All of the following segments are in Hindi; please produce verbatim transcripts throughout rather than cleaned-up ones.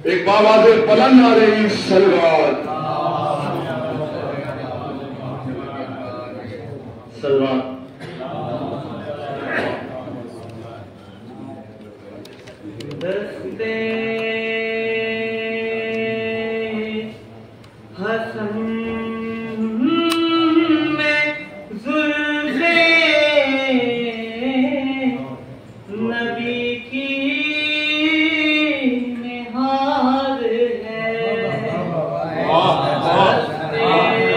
एक बाबा से पलन आ रही सलवात सलवात दस्ते हसन में जुल्फे नबी की निहार है। दस्ते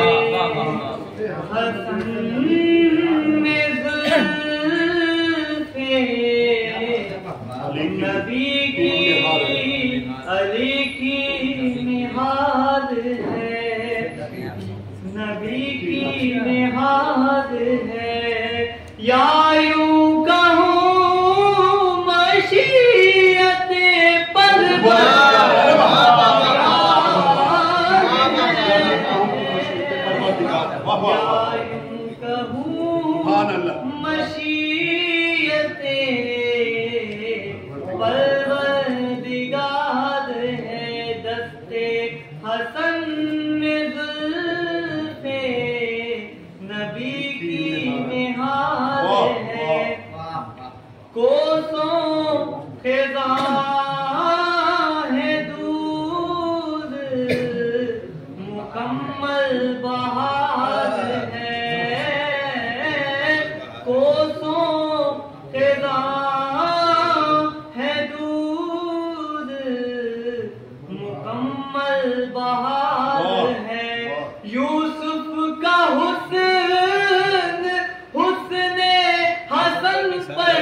हसन में जुल्फे नबी की अली की निहार है। नबी की निहार है या यूं कहूं मशीयत परवर या यूं कहूं मशीयत परवरदिगार है। दस्ते हसन में जुल्फे नबी की निहार है। कोसों खिज़ा है दूर मुकम्मल बहार है। कोसों खिज़ा मुकम्मल बहार है। यूसुफ का हुस्न हुस्ने हसन पर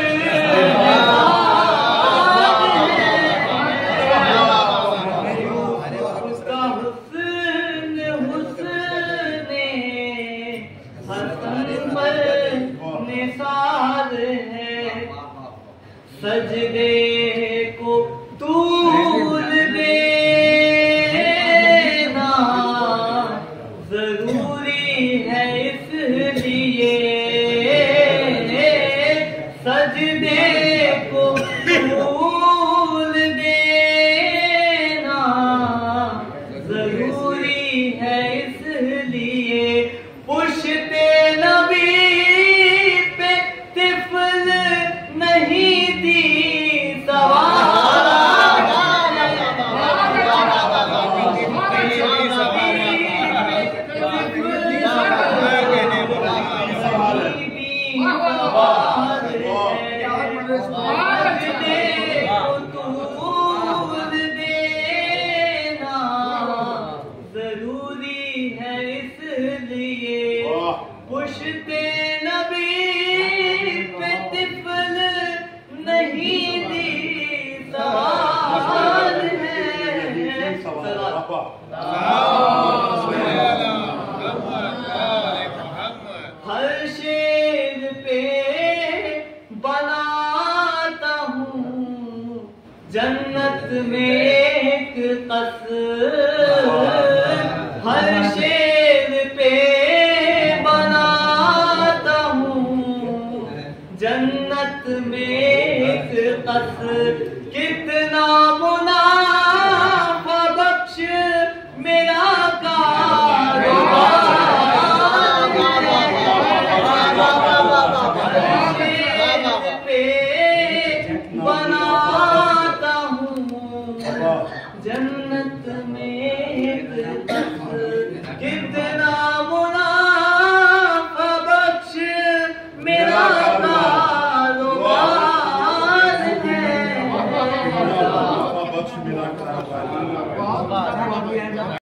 यूसुफ का हुस्न हुस्ने हसन पर निसार है। सजदे को तूल जरूरी है इसलिए सजदे को फूल देना जरूरी है इसलिए पुश्ते नबी पे तिफल नहीं दी जरूरी है इसलिए पुश्ते नबी पे तिफल नहीं दी सवाल है। हर शेर पे बनाता हूँ जन्नत में एक कसर। हर शेर पे बनाता हूँ जन्नत में एक कसर। कितना मुनाफा बख्श मेरा कारोबार बनाता हूँ जन्नत में एक कसर। कितना मुनाफा बख्श मेरा कारोबार है।